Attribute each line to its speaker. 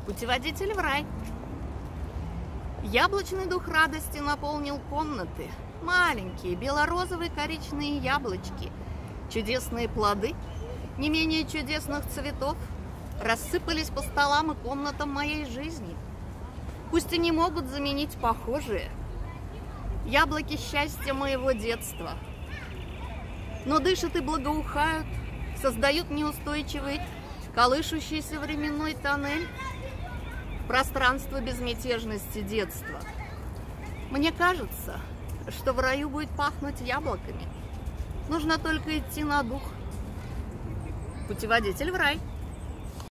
Speaker 1: Путеводитель в рай. Яблочный дух радости наполнил комнаты. Маленькие, бело-розовые, коричные яблочки. Чудесные плоды, не менее чудесных цветов, рассыпались по столам и комнатам моей жизни. Пусть и не могут заменить похожие. Яблоки счастья моего детства. Но дышат и благоухают, создают неустойчивый, колышущийся временной тоннель, пространство безмятежности детства. Мне кажется, что в раю будет пахнуть яблоками. Нужно только идти на дух. Путеводитель в рай.